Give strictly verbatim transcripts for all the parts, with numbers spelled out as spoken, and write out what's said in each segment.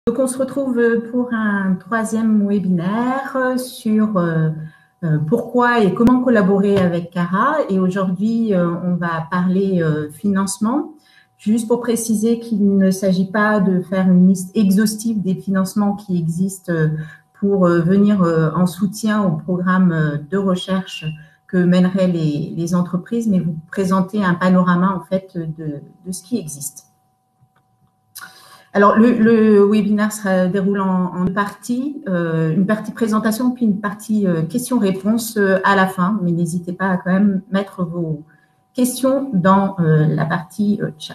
Donc, on se retrouve pour un troisième webinaire sur euh, euh, pourquoi et comment collaborer avec Cara. Et aujourd'hui, euh, on va parler euh, financement. Juste pour préciser qu'il ne s'agit pas de faire une liste exhaustive des financements qui existent pour euh, venir euh, en soutien au programme de recherche que mèneraient les, les entreprises, mais vous présenter un panorama en fait de, de ce qui existe. Alors, le, le webinaire sera déroulé en, en deux parties, euh, une partie présentation puis une partie euh, questions-réponses euh, à la fin, mais n'hésitez pas à quand même mettre vos questions dans euh, la partie euh, chat.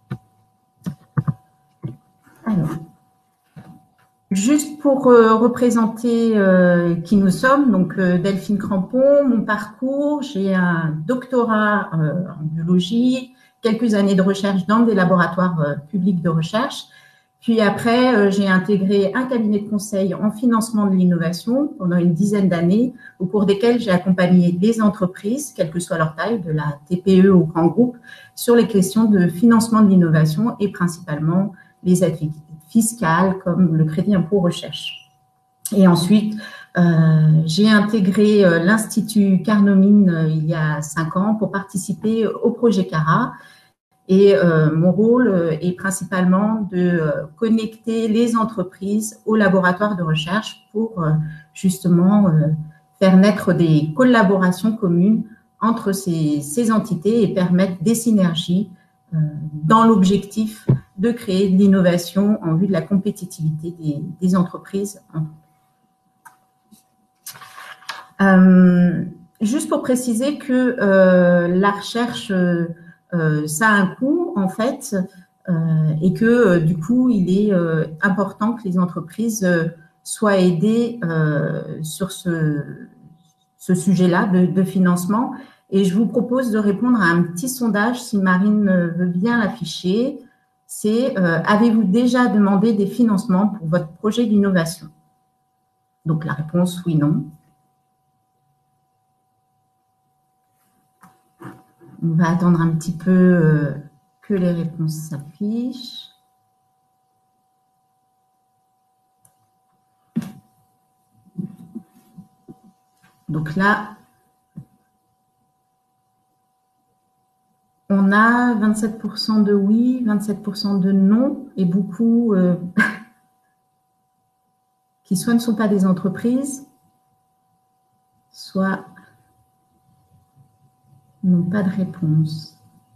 Alors, juste pour euh, représenter euh, qui nous sommes, donc euh, Delphine Crampon, mon parcours, j'ai un doctorat euh, en biologie, quelques années de recherche dans des laboratoires euh, publics de recherche. Puis après, euh, j'ai intégré un cabinet de conseil en financement de l'innovation pendant une dizaine d'années, au cours desquelles j'ai accompagné des entreprises, quelle que soit leur taille, de la T P E au grand groupe, sur les questions de financement de l'innovation et principalement les aides fiscales comme le crédit impôt recherche. Et ensuite, euh, j'ai intégré euh, l'Institut Carnot-Mines euh, il y a cinq ans pour participer au projet Cara. Et euh, mon rôle euh, est principalement de euh, connecter les entreprises aux laboratoires de recherche pour euh, justement euh, faire naître des collaborations communes entre ces, ces entités et permettre des synergies euh, dans l'objectif de créer de l'innovation en vue de la compétitivité des, des entreprises. Euh, juste pour préciser que euh, la recherche euh, Euh, ça a un coût, en fait, euh, et que, euh, du coup, il est euh, important que les entreprises euh, soient aidées euh, sur ce, ce sujet-là de, de financement. Et je vous propose de répondre à un petit sondage, si Marine veut bien l'afficher. C'est euh, avez-vous déjà demandé des financements pour votre projet d'innovation? Donc, la réponse, oui, non. On va attendre un petit peu euh, que les réponses s'affichent. Donc là, on a vingt-sept pour cent de oui, vingt-sept pour cent de non, et beaucoup euh, qui soit ne sont pas des entreprises, soit n'ont pas de réponse.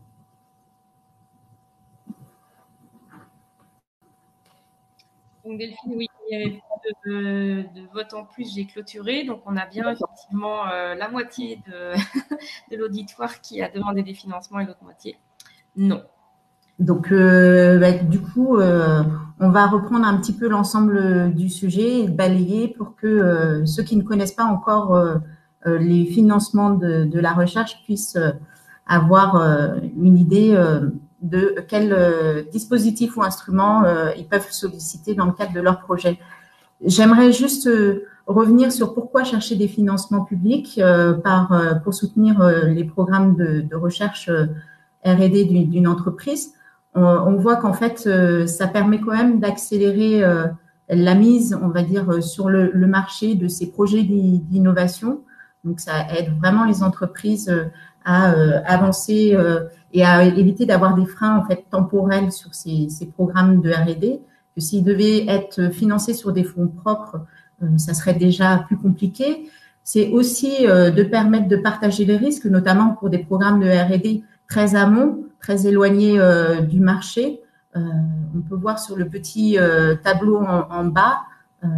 Donc Delphine, oui, il y avait plus de, de votes en plus, j'ai clôturé. Donc on a bien effectivement euh, la moitié de, de l'auditoire qui a demandé des financements et l'autre moitié non. Donc euh, bah, du coup, euh, on va reprendre un petit peu l'ensemble du sujet et balayer pour que euh, ceux qui ne connaissent pas encore euh, euh, les financements de, de la recherche puissent euh, avoir euh, une idée euh, de quel euh, dispositif ou instrument euh, ils peuvent solliciter dans le cadre de leur projet. J'aimerais juste euh, revenir sur pourquoi chercher des financements publics euh, par, euh, pour soutenir euh, les programmes de, de recherche euh, R et D d'une entreprise. On, on voit qu'en fait, euh, ça permet quand même d'accélérer euh, la mise, on va dire, sur le, le marché de ces projets d'innovation. Donc, ça aide vraiment les entreprises euh, à euh, avancer euh, et à éviter d'avoir des freins en fait temporels sur ces, ces programmes de R et D. Que s'ils devaient être financés sur des fonds propres, euh, ça serait déjà plus compliqué. C'est aussi euh, de permettre de partager les risques, notamment pour des programmes de R et D très amont, très éloignés euh, du marché. Euh, on peut voir sur le petit euh, tableau en, en bas euh,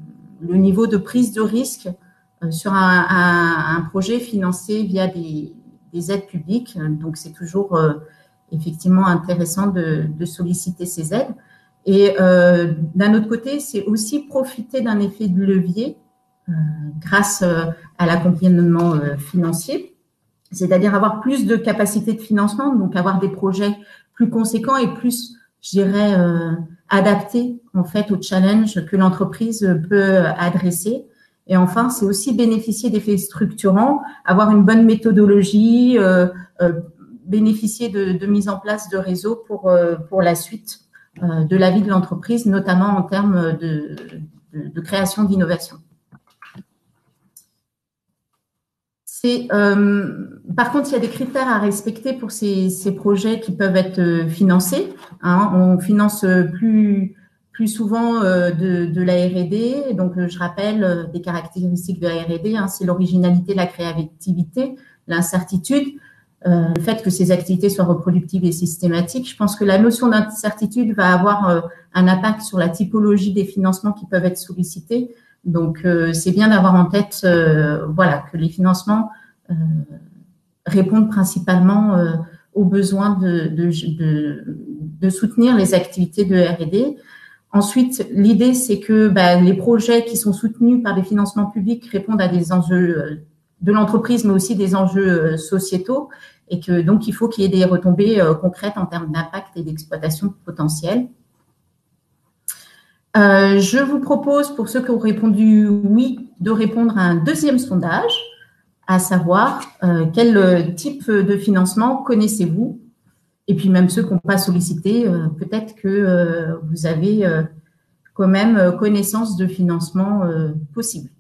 le niveau de prise de risque euh, sur un, un, un projet financé via des, des aides publiques. Donc, c'est toujours euh, effectivement intéressant de, de solliciter ces aides. Et euh, d'un autre côté, c'est aussi profiter d'un effet de levier euh, grâce euh, à l'accompagnement euh, financier, c'est-à-dire avoir plus de capacité de financement, donc avoir des projets plus conséquents et plus, je dirais, euh, adaptés en fait aux challenges que l'entreprise peut adresser. Et enfin, c'est aussi bénéficier d'effets structurants, avoir une bonne méthodologie, euh, euh, bénéficier de, de mise en place de réseaux pour euh, pour la suite. euh, de la vie de l'entreprise, notamment en termes de, de, de création d'innovation. Euh, par contre, il y a des critères à respecter pour ces, ces projets qui peuvent être financés. Hein. On finance plus, plus souvent euh, de, de la R et D. Donc, je rappelle euh, des caractéristiques de la R et D. Hein, c'est l'originalité, la créativité, l'incertitude, euh, le fait que ces activités soient reproductives et systématiques. Je pense que la notion d'incertitude va avoir euh, un impact sur la typologie des financements qui peuvent être sollicités. Donc, euh, c'est bien d'avoir en tête euh, voilà, que les financements euh, répondent principalement euh, aux besoins de, de, de, de soutenir les activités de R et D. Ensuite, l'idée, c'est que bah, les projets qui sont soutenus par des financements publics répondent à des enjeux de l'entreprise, mais aussi des enjeux sociétaux, et que donc il faut qu'il y ait des retombées euh, concrètes en termes d'impact et d'exploitation potentielle. Euh, je vous propose, pour ceux qui ont répondu oui, de répondre à un deuxième sondage, à savoir euh, quel type de financement connaissez-vous? Et puis même ceux qui n'ont pas sollicité, euh, peut-être que euh, vous avez euh, quand même connaissance de financement euh, possible.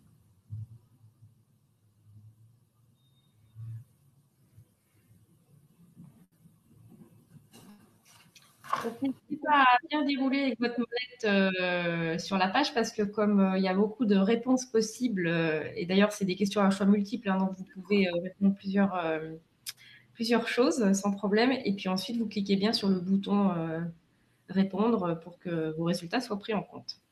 N'hésitez pas à bien dérouler avec votre molette euh, sur la page parce que comme euh, il y a beaucoup de réponses possibles, euh, et d'ailleurs c'est des questions à choix multiples, hein, donc vous pouvez euh, répondre plusieurs, euh, plusieurs choses sans problème. Et puis ensuite, vous cliquez bien sur le bouton euh, répondre pour que vos résultats soient pris en compte.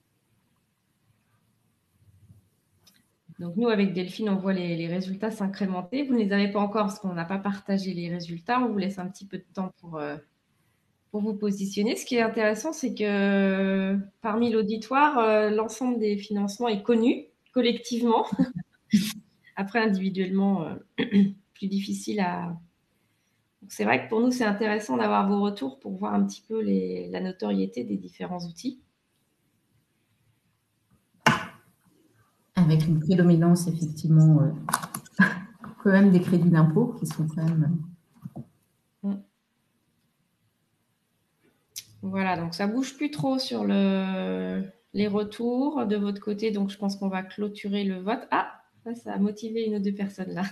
Donc nous, avec Delphine, on voit les, les résultats s'incrémenter. Vous ne les avez pas encore parce qu'on n'a pas partagé les résultats. On vous laisse un petit peu de temps pour... Euh, pour vous positionner. Ce qui est intéressant, c'est que parmi l'auditoire, euh, l'ensemble des financements est connu collectivement. Après, individuellement, euh, plus difficile à... Donc, c'est vrai que pour nous, c'est intéressant d'avoir vos retours pour voir un petit peu les, la notoriété des différents outils. Avec une prédominance, effectivement, euh, quand même des crédits d'impôt qui sont quand même... Mm. Voilà, donc ça bouge plus trop sur le, les retours de votre côté, donc je pense qu'on va clôturer le vote. Ah, ça, ça a motivé une ou deux personnes là.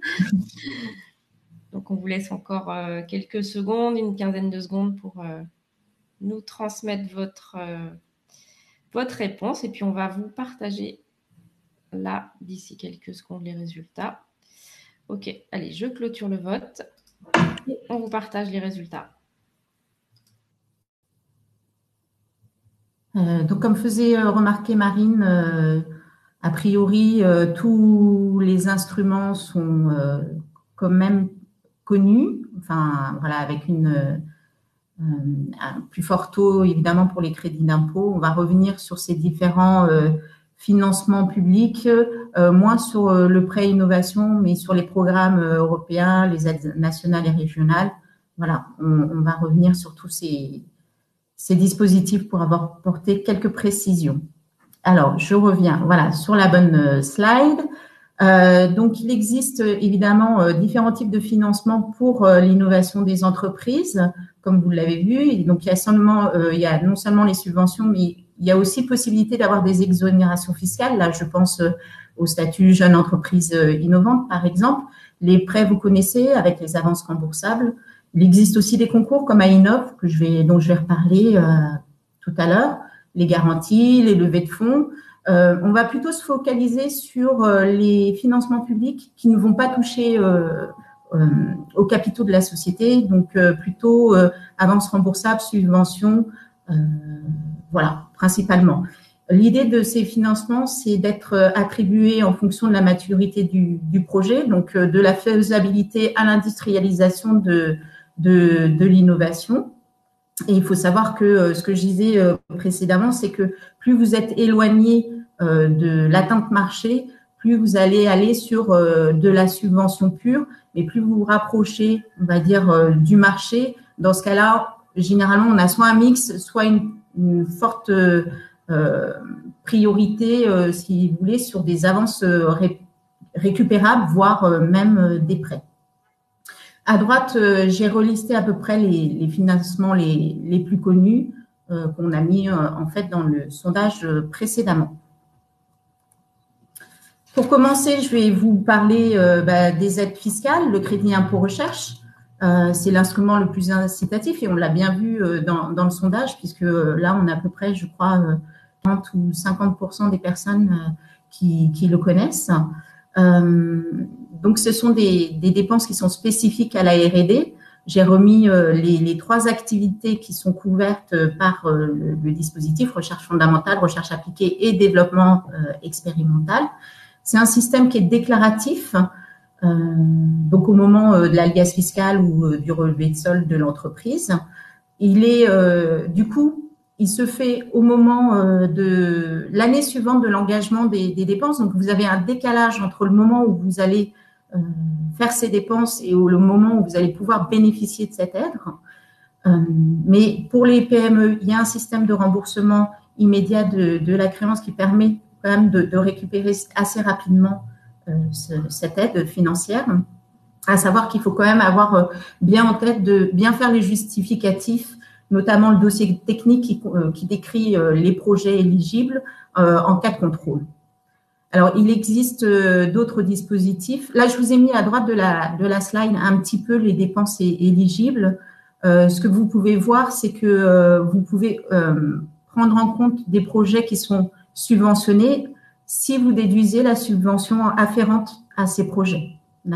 Donc on vous laisse encore euh, quelques secondes, une quinzaine de secondes pour euh, nous transmettre votre, euh, votre réponse et puis on va vous partager là, d'ici quelques secondes, les résultats. Ok, allez, je clôture le vote et on vous partage les résultats. Euh, donc, comme faisait remarquer Marine, euh, a priori, euh, tous les instruments sont euh, quand même connus, enfin, voilà, avec une, euh, un plus fort taux, évidemment, pour les crédits d'impôt. On va revenir sur ces différents euh, financements publics, euh, moins sur euh, le prêt innovation, mais sur les programmes euh, européens, les aides nationales et régionales. Voilà, on, on va revenir sur tous ces ces dispositifs pour avoir porté quelques précisions. Alors, je reviens voilà, sur la bonne slide. Euh, donc, il existe évidemment euh, différents types de financement pour euh, l'innovation des entreprises, comme vous l'avez vu. Et donc, il y a seulement, euh, il y a non seulement les subventions, mais il y a aussi possibilité d'avoir des exonérations fiscales. Là, je pense euh, au statut jeune entreprise euh, innovante, par exemple. Les prêts, vous connaissez, avec les avances remboursables. Il existe aussi des concours comme à Innov, que je vais, dont je vais reparler euh, tout à l'heure, les garanties, les levées de fonds. Euh, on va plutôt se focaliser sur euh, les financements publics qui ne vont pas toucher euh, euh, aux capitaux de la société, donc euh, plutôt euh, avances remboursables, subventions, euh, voilà, principalement. L'idée de ces financements, c'est d'être attribués en fonction de la maturité du, du projet, donc euh, de la faisabilité à l'industrialisation de de, de l'innovation. Et il faut savoir que euh, ce que je disais euh, précédemment, c'est que plus vous êtes éloigné euh, de l'atteinte marché, plus vous allez aller sur euh, de la subvention pure, mais plus vous vous rapprochez, on va dire, euh, du marché. Dans ce cas-là, généralement, on a soit un mix, soit une, une forte euh, priorité, euh, si vous voulez, sur des avances euh, ré, récupérables, voire euh, même euh, des prêts. À droite, euh, j'ai relisté à peu près les, les financements les, les plus connus. euh, qu'on a mis euh, en fait dans le sondage précédemment. Pour commencer, je vais vous parler euh, bah, des aides fiscales, le crédit impôt recherche. Euh, c'est l'instrument le plus incitatif et on l'a bien vu euh, dans, dans le sondage, puisque euh, là, on a à peu près, je crois, euh, quarante ou cinquante pour cent des personnes euh, qui, qui le connaissent. Euh, donc, ce sont des, des dépenses qui sont spécifiques à la R et D. J'ai remis euh, les, les trois activités qui sont couvertes par euh, le, le dispositif, recherche fondamentale, recherche appliquée et développement euh, expérimental. C'est un système qui est déclaratif. Euh, donc, au moment euh, de l'alias fiscal ou euh, du relevé de solde de l'entreprise, il est euh, du coup, il se fait au moment euh, de l'année suivante de l'engagement des, des dépenses. Donc, vous avez un décalage entre le moment où vous allez euh, faire ces dépenses et au, le moment où vous allez pouvoir bénéficier de cette aide. Euh, mais pour les P M E, il y a un système de remboursement immédiat de, de la créance qui permet quand même de, de récupérer assez rapidement euh, ce, cette aide financière. À savoir qu'il faut quand même avoir euh, bien en tête de bien faire les justificatifs, notamment le dossier technique qui, euh, qui décrit euh, les projets éligibles euh, en cas de contrôle. Alors, il existe euh, d'autres dispositifs. Là, je vous ai mis à droite de la, de la slide un petit peu les dépenses éligibles. Euh, ce que vous pouvez voir, c'est que euh, vous pouvez euh, prendre en compte des projets qui sont subventionnés si vous déduisez la subvention afférente à ces projets. D'accord ?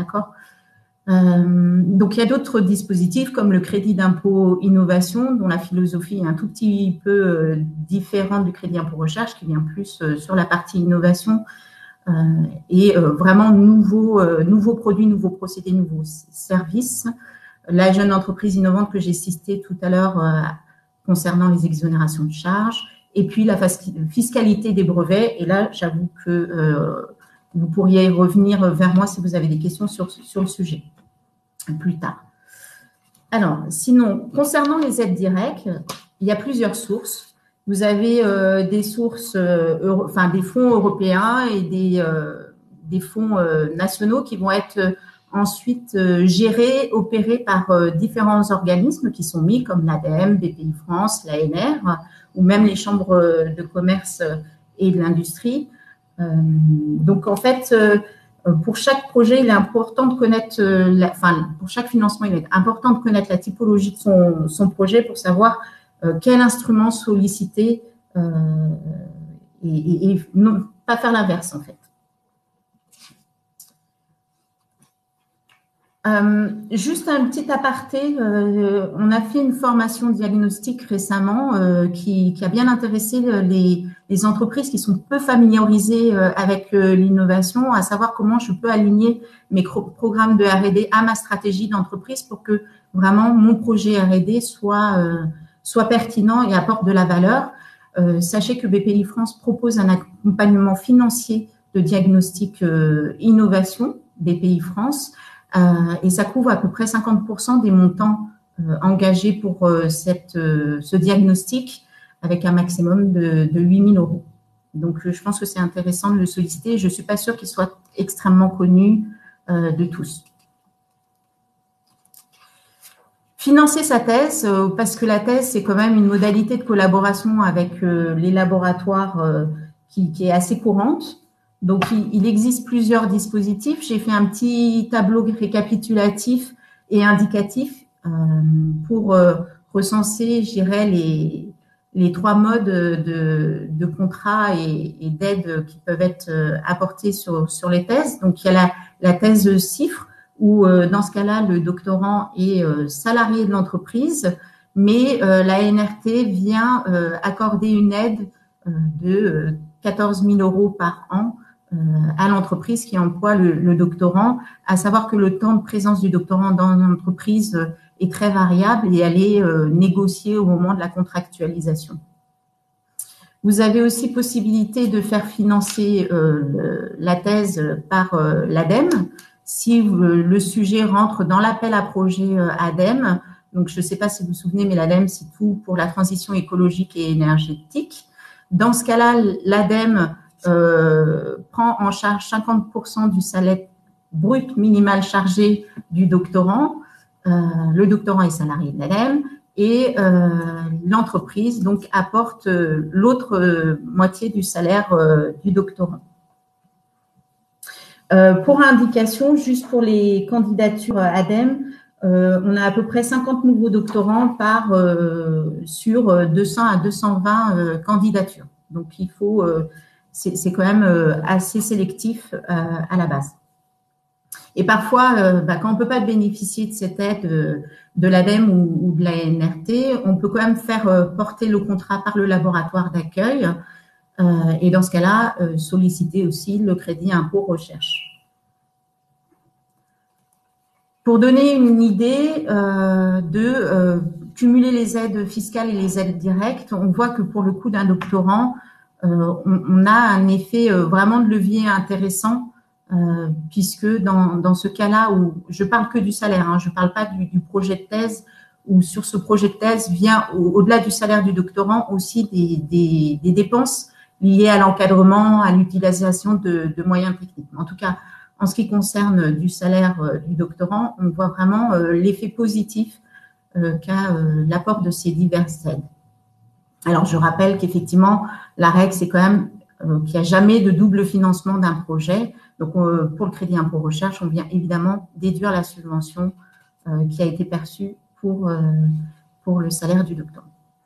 Euh, donc, il y a d'autres dispositifs comme le crédit d'impôt innovation, dont la philosophie est un tout petit peu euh, différente du crédit impôt recherche, qui vient plus euh, sur la partie innovation euh, et euh, vraiment nouveaux euh, nouveaux produits, nouveaux procédés, nouveaux services. La jeune entreprise innovante que j'ai citée tout à l'heure euh, concernant les exonérations de charges, et puis la fiscalité des brevets. Et là, j'avoue que euh, vous pourriez revenir vers moi si vous avez des questions sur, sur le sujet plus tard. Alors, sinon, concernant les aides directes, il y a plusieurs sources. Vous avez euh, des sources, euh, euro, enfin des fonds européens et des, euh, des fonds euh, nationaux qui vont être euh, ensuite euh, gérés, opérés par euh, différents organismes qui sont mis comme l'ADEME, B P I France, l'A N R ou même les chambres de commerce et de l'industrie. Euh, donc, en fait, euh, pour chaque projet, il est important de connaître, euh, la, enfin, pour chaque financement, il est important de connaître la typologie de son, son projet pour savoir euh, quel instrument solliciter euh, et, et, et non, pas faire l'inverse, en fait. Euh, juste un petit aparté, euh, on a fait une formation diagnostic récemment euh, qui, qui a bien intéressé les, les entreprises qui sont peu familiarisées euh, avec euh, l'innovation, à savoir comment je peux aligner mes programmes de R et D à ma stratégie d'entreprise pour que vraiment mon projet R et D soit, euh, soit pertinent et apporte de la valeur. Euh, sachez que B P I France propose un accompagnement financier de diagnostic euh, innovation, B P I France, Euh, et ça couvre à peu près cinquante pour cent des montants euh, engagés pour euh, cette, euh, ce diagnostic avec un maximum de, de huit mille euros. Donc, je pense que c'est intéressant de le solliciter. Je ne suis pas sûre qu'il soit extrêmement connu euh, de tous. Financer sa thèse, euh, parce que la thèse, c'est quand même une modalité de collaboration avec euh, les laboratoires euh, qui, qui est assez courante. Donc, il existe plusieurs dispositifs. J'ai fait un petit tableau récapitulatif et indicatif euh, pour euh, recenser, je dirais, les, les trois modes de, de contrat et, et d'aide qui peuvent être apportés sur, sur les thèses. Donc, il y a la, la thèse CIFRE, où euh, dans ce cas-là, le doctorant est euh, salarié de l'entreprise, mais euh, la N R T vient euh, accorder une aide euh, de quatorze mille euros par an à l'entreprise qui emploie le, le doctorant, à savoir que le temps de présence du doctorant dans l'entreprise est très variable et elle est euh, négociée au moment de la contractualisation. Vous avez aussi possibilité de faire financer euh, le, la thèse par euh, l'ADEME si euh, le sujet rentre dans l'appel à projet euh, ADEME. Donc, je ne sais pas si vous vous souvenez, mais l'ADEME, c'est tout pour la transition écologique et énergétique. Dans ce cas-là, l'ADEME Euh, prend en charge cinquante pour cent du salaire brut minimal chargé du doctorant. Euh, le doctorant est salarié de l'ADEME et euh, l'entreprise donc apporte euh, l'autre euh, moitié du salaire euh, du doctorant. Euh, pour indication, juste pour les candidatures A D E M, euh, on a à peu près cinquante nouveaux doctorants par euh, sur deux cents à deux cent vingt euh, candidatures. Donc il faut, euh, c'est quand même euh, assez sélectif euh, à la base. Et parfois, euh, bah, quand on ne peut pas bénéficier de cette aide euh, de l'A D E M ou, ou de la N R T, on peut quand même faire euh, porter le contrat par le laboratoire d'accueil euh, et dans ce cas-là, euh, solliciter aussi le crédit impôt recherche. Pour donner une idée euh, de euh, cumuler les aides fiscales et les aides directes, on voit que pour le coût d'un doctorant, euh, on, on a un effet euh, vraiment de levier intéressant euh, puisque dans, dans ce cas-là où je parle que du salaire, hein, je ne parle pas du, du projet de thèse, où sur ce projet de thèse vient au-delà du salaire du doctorant aussi des, des, des dépenses liées à l'encadrement, à l'utilisation de, de moyens techniques. En tout cas, en ce qui concerne du salaire euh, du doctorant, on voit vraiment euh, l'effet positif euh, qu'a euh, l'apport de ces diverses aides. Alors, je rappelle qu'effectivement, la règle, c'est quand même euh, qu'il n'y a jamais de double financement d'un projet. Donc, euh, pour le crédit impôt recherche, on vient évidemment déduire la subvention euh, qui a été perçue pour, euh, pour le salaire du doctorant.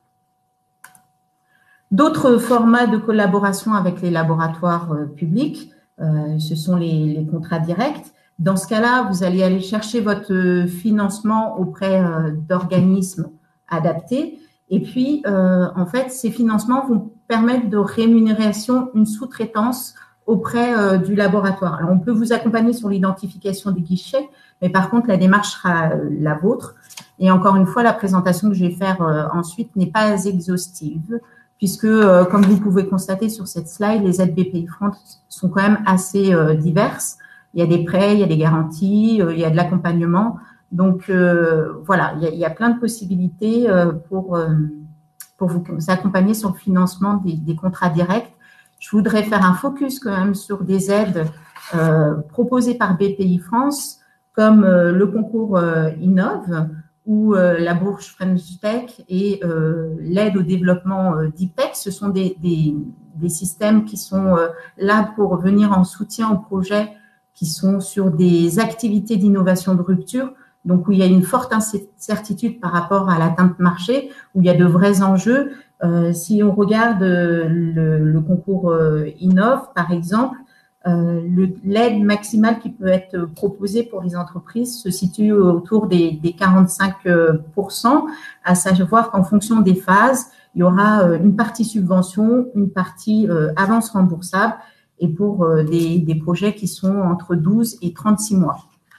D'autres formats de collaboration avec les laboratoires euh, publics, euh, ce sont les, les contrats directs. Dans ce cas-là, vous allez aller chercher votre financement auprès euh, d'organismes adaptés. Et puis, euh, en fait, ces financements vont permettre de rémunération, une sous-traitance auprès euh, du laboratoire. Alors, on peut vous accompagner sur l'identification des guichets, mais par contre, la démarche sera euh, la vôtre. Et encore une fois, la présentation que je vais faire euh, ensuite n'est pas exhaustive, puisque, euh, comme vous pouvez constater sur cette slide, les aides B P I France sont quand même assez euh, diverses. Il y a des prêts, il y a des garanties, euh, il y a de l'accompagnement. Donc, euh, voilà, il y, a, il y a plein de possibilités euh, pour, euh, pour vous accompagner sur le financement des, des contrats directs. Je voudrais faire un focus quand même sur des aides euh, proposées par B P I France, comme euh, le concours euh, Innov, ou euh, la bourse French Tech et euh, l'aide au développement euh, d'I P E C. Ce sont des, des, des systèmes qui sont euh, là pour venir en soutien aux projets qui sont sur des activités d'innovation de rupture, donc où il y a une forte incertitude par rapport à l'atteinte marché, où il y a de vrais enjeux. Euh, si on regarde le, le concours euh, Innov, par exemple, Euh, l'aide maximale qui peut être proposée pour les entreprises se situe autour des, des quarante-cinq pour cent, à savoir qu'en fonction des phases, il y aura une partie subvention, une partie euh, avance remboursable, et pour euh, des, des projets qui sont entre douze et trente-six mois.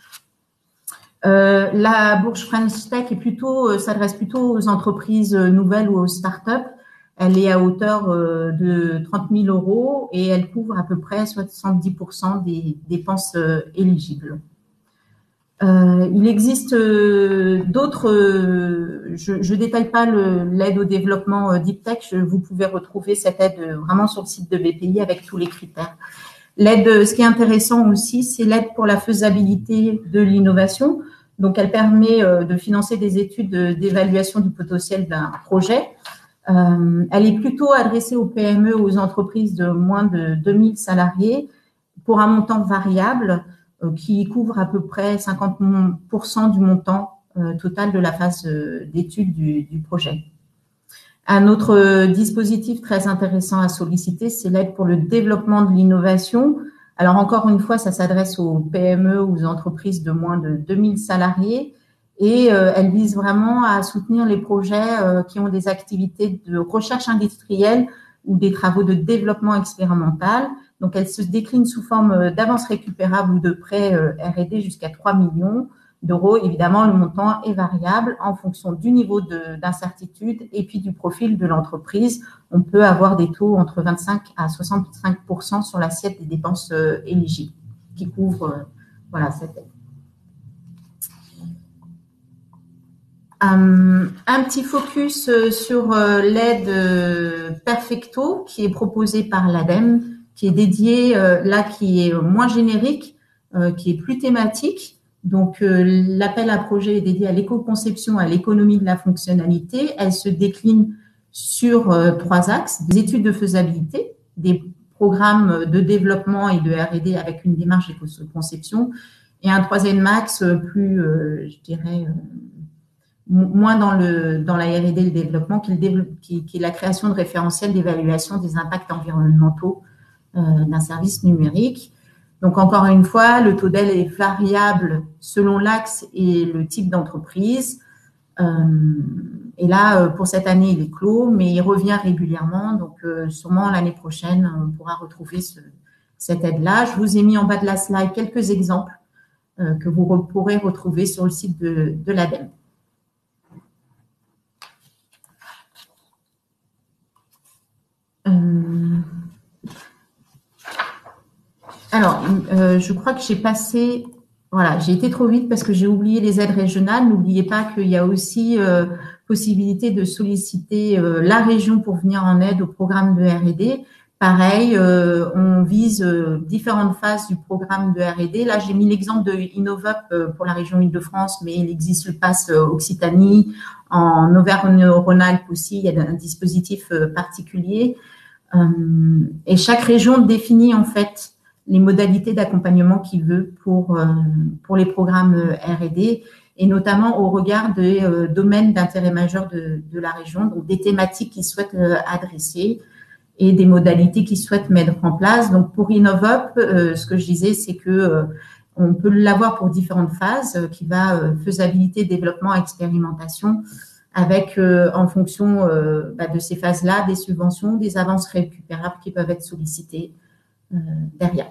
Euh, la bourse French Tech est plutôt, euh, s'adresse plutôt aux entreprises nouvelles ou aux startups. Elle est à hauteur de trente mille euros et elle couvre à peu près soixante-dix pour cent des dépenses éligibles. Euh, il existe d'autres, je ne détaille pas l'aide au développement Deep Tech, vous pouvez retrouver cette aide vraiment sur le site de B P I avec tous les critères. L'aide, ce qui est intéressant aussi, c'est l'aide pour la faisabilité de l'innovation. Donc, elle permet de financer des études d'évaluation du potentiel d'un projet. Euh, elle est plutôt adressée aux P M E, aux entreprises de moins de deux mille salariés pour un montant variable euh, qui couvre à peu près cinquante pour cent du montant euh, total de la phase euh, d'étude du, du projet. Un autre dispositif très intéressant à solliciter, c'est l'aide pour le développement de l'innovation. Alors, encore une fois, ça s'adresse aux P M E, aux entreprises de moins de deux mille salariés. Et euh, elle vise vraiment à soutenir les projets euh, qui ont des activités de recherche industrielle ou des travaux de développement expérimental. Donc, elle se décline sous forme d'avance récupérable ou de prêt euh, R et D jusqu'à trois millions d'euros. Évidemment, le montant est variable en fonction du niveau d'incertitude et puis du profil de l'entreprise. On peut avoir des taux entre vingt-cinq à soixante-cinq pour cent sur l'assiette des dépenses euh, éligibles qui couvrent euh, voilà, cette aide. Um, un petit focus sur euh, l'aide euh, Perfecto qui est proposée par l'A D E M, qui est dédiée, euh, là, qui est moins générique, euh, qui est plus thématique. Donc, euh, l'appel à projet est dédié à l'éco-conception, à l'économie de la fonctionnalité. Elle se décline sur euh, trois axes: des études de faisabilité, des programmes de développement et de R et D avec une démarche d'éco-conception, et un troisième axe plus, euh, je dirais, euh, moins dans, le, dans la R et D, le développement, qui est, le qui, qui est la création de référentiels d'évaluation des impacts environnementaux euh, d'un service numérique. Donc, encore une fois, le taux d'aide est variable selon l'axe et le type d'entreprise. Euh, et là, pour cette année, il est clos, mais il revient régulièrement. Donc, euh, sûrement l'année prochaine, on pourra retrouver ce, cette aide-là. Je vous ai mis en bas de la slide quelques exemples euh, que vous re pourrez retrouver sur le site de, de l'ADEME. Euh, alors, euh, je crois que j'ai passé, voilà, j'ai été trop vite parce que j'ai oublié les aides régionales. N'oubliez pas qu'il y a aussi euh, possibilité de solliciter euh, la région pour venir en aide au programme de R et D. Pareil, euh, on vise euh, différentes phases du programme de R et D. Là, j'ai mis l'exemple de Innovop euh, pour la région Île-de-France, mais il existe le pass euh, Occitanie. En Auvergne-Rhône-Alpes aussi, il y a un dispositif euh, particulier. Euh, et chaque région définit en fait les modalités d'accompagnement qu'il veut pour, euh, pour les programmes R et D, et notamment au regard des euh, domaines d'intérêt majeur de, de la région, donc des thématiques qu'ils souhaitent euh, adresser et des modalités qu'ils souhaitent mettre en place. Donc pour Innovop, euh, ce que je disais, c'est que euh, on peut l'avoir pour différentes phases, euh, qui va euh, faisabilité, développement, expérimentation, avec euh, en fonction euh, bah, de ces phases-là, des subventions, des avances récupérables qui peuvent être sollicitées euh, derrière.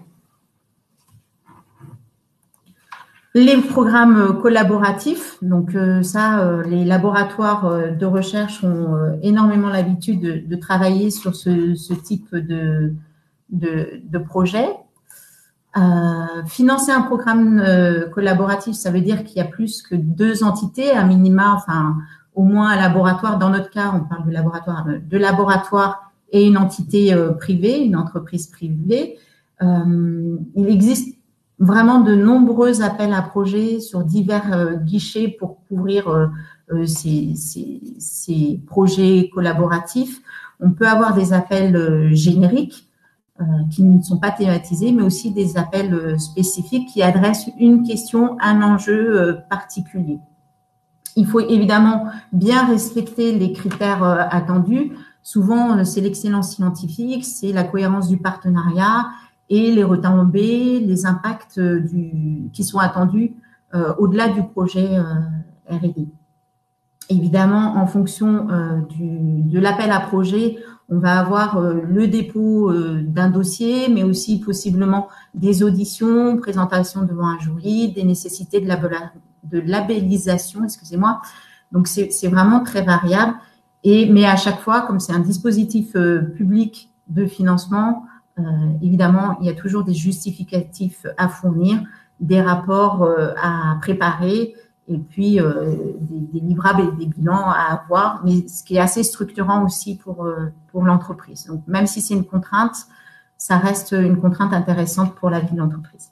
Les programmes collaboratifs, donc euh, ça, euh, les laboratoires euh, de recherche ont euh, énormément l'habitude de, de travailler sur ce, ce type de, de, de projet. Euh, financer un programme euh, collaboratif, ça veut dire qu'il y a plus que deux entités, à minima, enfin au moins un laboratoire. Dans notre cas, on parle de laboratoire, de laboratoire et une entité euh, privée, une entreprise privée. Euh, il existe vraiment de nombreux appels à projets sur divers euh, guichets pour couvrir euh, euh, ces, ces, ces projets collaboratifs. On peut avoir des appels euh, génériques euh, qui ne sont pas thématisés, mais aussi des appels euh, spécifiques qui adressent une question, un enjeu euh, particulier. Il faut évidemment bien respecter les critères euh, attendus. Souvent, euh, c'est l'excellence scientifique, c'est la cohérence du partenariat, et les retombées, les impacts du, qui sont attendus euh, au-delà du projet euh, R et D. Évidemment, en fonction euh, du, de l'appel à projet, on va avoir euh, le dépôt euh, d'un dossier, mais aussi possiblement des auditions, présentation devant un jury, des nécessités de, labella, de labellisation, excusez-moi. Donc, c'est vraiment très variable. Et, mais à chaque fois, comme c'est un dispositif euh, public de financement, Euh, évidemment, il y a toujours des justificatifs à fournir, des rapports euh, à préparer, et puis euh, des, des livrables et des bilans à avoir, mais ce qui est assez structurant aussi pour, euh, pour l'entreprise. Donc, même si c'est une contrainte, ça reste une contrainte intéressante pour la vie de l'entreprise.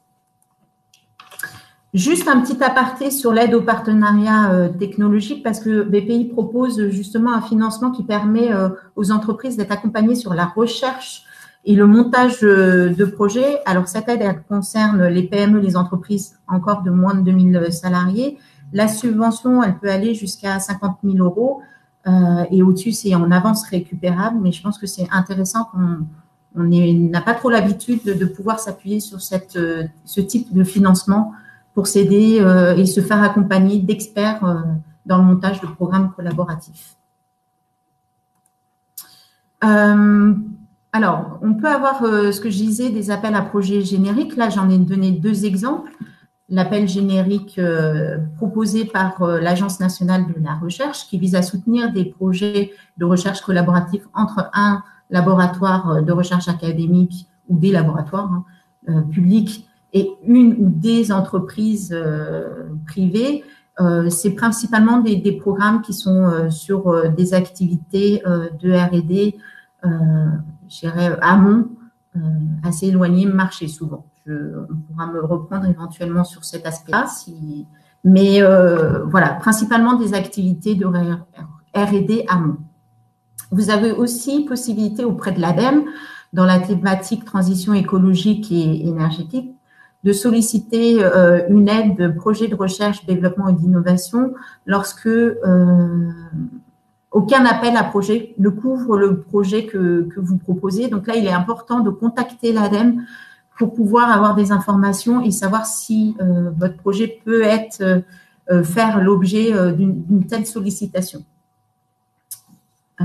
Juste un petit aparté sur l'aide au partenariat euh, technologique, parce que B P I propose justement un financement qui permet euh, aux entreprises d'être accompagnées sur la recherche et le montage de projets. Alors, cette aide, elle concerne les P M E, les entreprises encore de moins de deux mille salariés. La subvention, elle peut aller jusqu'à cinquante mille euros euh, et au-dessus, c'est en avance récupérable. Mais je pense que c'est intéressant qu'on on n'a pas trop l'habitude de, de pouvoir s'appuyer sur cette, ce type de financement pour s'aider euh, et se faire accompagner d'experts euh, dans le montage de programmes collaboratifs. Euh, Alors, on peut avoir, euh, ce que je disais, des appels à projets génériques. Là, j'en ai donné deux exemples. L'appel générique euh, proposé par euh, l'Agence nationale de la recherche qui vise à soutenir des projets de recherche collaboratifs entre un laboratoire de recherche académique ou des laboratoires hein, euh, publics et une ou des entreprises euh, privées. Euh, C'est principalement des, des programmes qui sont euh, sur euh, des activités euh, de R et D euh, je dirais, amont, euh, assez éloignées marché souvent. Je, on pourra me reprendre éventuellement sur cet aspect-là. Si, mais euh, voilà, principalement des activités de R et D amont. Vous avez aussi possibilité auprès de l'ADEME, dans la thématique transition écologique et énergétique, de solliciter euh, une aide de projet de recherche, développement et d'innovation lorsque euh, aucun appel à projet ne couvre le projet que, que vous proposez. Donc là, il est important de contacter l'ADEME pour pouvoir avoir des informations et savoir si euh, votre projet peut être euh, faire l'objet euh, d'une, d'une telle sollicitation. Euh,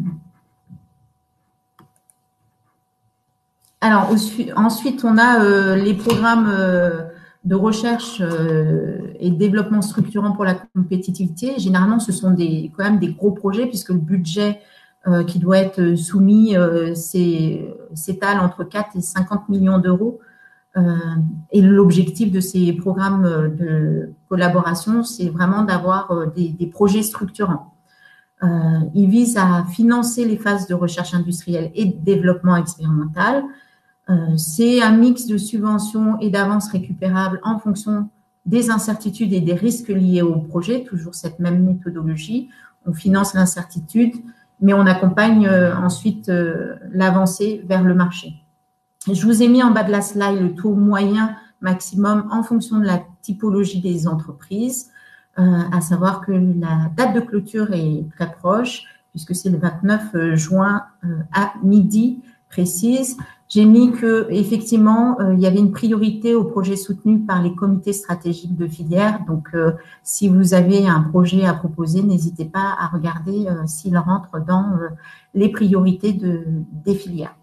Alors, ensuite, on a euh, les programmes euh, de recherche euh, et de développement structurant pour la compétitivité. Généralement, ce sont des, quand même des gros projets puisque le budget euh, qui doit être soumis euh, s'étale entre quatre et cinquante millions d'euros. Euh, et l'objectif de ces programmes de collaboration, c'est vraiment d'avoir euh, des, des projets structurants. Euh, ils visent à financer les phases de recherche industrielle et de développement expérimental. Euh, c'est un mix de subventions et d'avances récupérables en fonction des incertitudes et des risques liés au projet, toujours cette même méthodologie. On finance l'incertitude, mais on accompagne euh, ensuite euh, l'avancée vers le marché. Je vous ai mis en bas de la slide le taux moyen maximum en fonction de la typologie des entreprises, euh, à savoir que la date de clôture est très proche, puisque c'est le vingt-neuf juin euh, à midi précise. J'ai mis que effectivement euh, il y avait une priorité aux projets soutenus par les comités stratégiques de filière. Donc, euh, si vous avez un projet à proposer, n'hésitez pas à regarder euh, s'il rentre dans euh, les priorités de, des filières.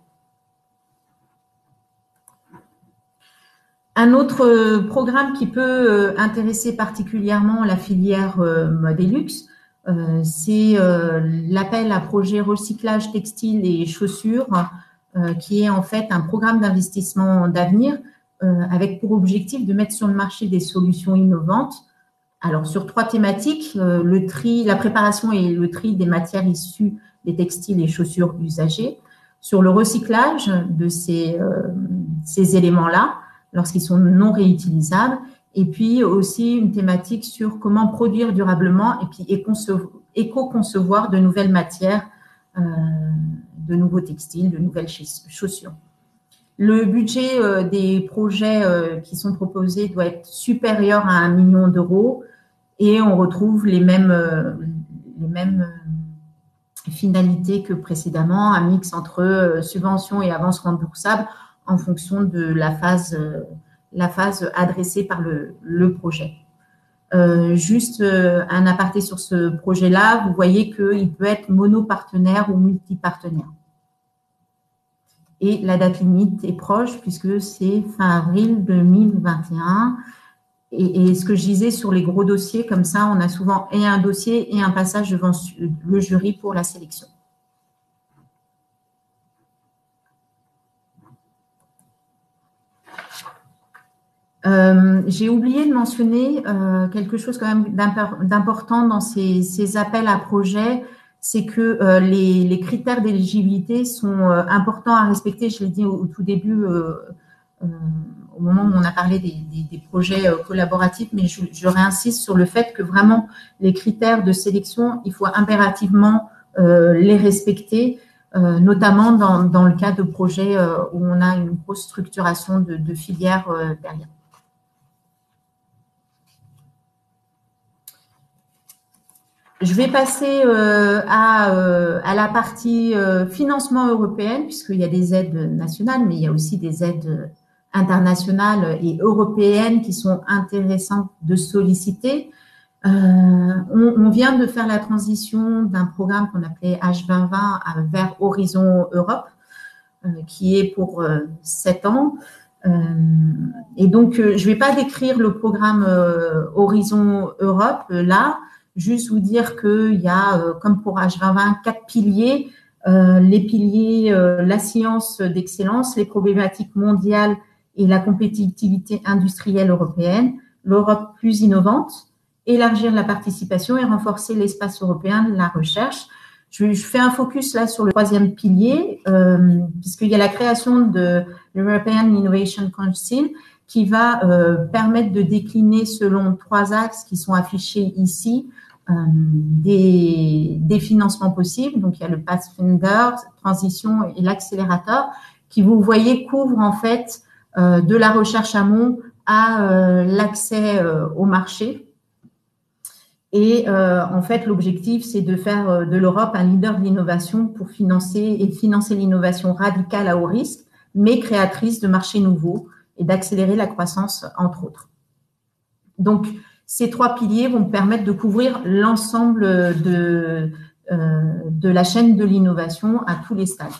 Un autre programme qui peut intéresser particulièrement la filière Modelux, euh, c'est euh, l'appel à projet recyclage textile et chaussures, euh, qui est en fait un programme d'investissement d'avenir euh, avec pour objectif de mettre sur le marché des solutions innovantes. Alors, sur trois thématiques, euh, le tri, la préparation et le tri des matières issues des textiles et chaussures usagées, sur le recyclage de ces, euh, ces éléments-là, lorsqu'ils sont non réutilisables, et puis aussi une thématique sur comment produire durablement et puis éco-concevoir de nouvelles matières, euh, de nouveaux textiles, de nouvelles chaussures. Le budget euh, des projets euh, qui sont proposés doit être supérieur à un million d'euros et on retrouve les mêmes, euh, les mêmes finalités que précédemment, un mix entre euh, subventions et avances remboursables en fonction de la phase, euh, la phase adressée par le, le projet. Euh, juste euh, un aparté sur ce projet-là, vous voyez qu'il peut être monopartenaire ou multipartenaire. Et la date limite est proche puisque c'est fin avril deux mille vingt et un. Et, et ce que je disais sur les gros dossiers, comme ça, on a souvent et un dossier et un passage devant le jury pour la sélection. Euh, j'ai oublié de mentionner euh, quelque chose quand même d'important dans ces, ces appels à projets, c'est que euh, les, les critères d'éligibilité sont euh, importants à respecter. Je l'ai dit au, au tout début, euh, euh, au moment où on a parlé des, des, des projets euh, collaboratifs, mais je, je réinsiste sur le fait que vraiment les critères de sélection, il faut impérativement euh, les respecter. Euh, notamment dans, dans le cas de projets euh, où on a une grosse structuration de, de filières euh, derrière. Je vais passer euh, à, euh, à la partie euh, financement européen, puisqu'il y a des aides nationales, mais il y a aussi des aides internationales et européennes qui sont intéressantes de solliciter. Euh, on, on vient de faire la transition d'un programme qu'on appelait H vingt vingt vers Horizon Europe, euh, qui est pour euh, sept ans. Euh, et donc, euh, je ne vais pas décrire le programme euh, Horizon Europe euh, là, juste vous dire qu'il y a, euh, comme pour H vingt vingt, quatre piliers. Euh, les piliers, euh, la science d'excellence, les problématiques mondiales et la compétitivité industrielle européenne, l'Europe plus innovante, élargir la participation et renforcer l'espace européen de la recherche. Je, je fais un focus là sur le troisième pilier, euh, puisqu'il y a la création de l'European Innovation Council qui va euh, permettre de décliner selon trois axes qui sont affichés ici euh, des, des financements possibles. Donc, il y a le Pathfinder, transition et l'accélérateur qui, vous voyez, couvrent en fait euh, de la recherche amont à euh, l'accès euh, au marché. Et euh, en fait, l'objectif, c'est de faire de l'Europe un leader de l'innovation pour financer et financer l'innovation radicale à haut risque, mais créatrice de marchés nouveaux et d'accélérer la croissance, entre autres. Donc, ces trois piliers vont permettre de couvrir l'ensemble de, euh, de la chaîne de l'innovation à tous les stades.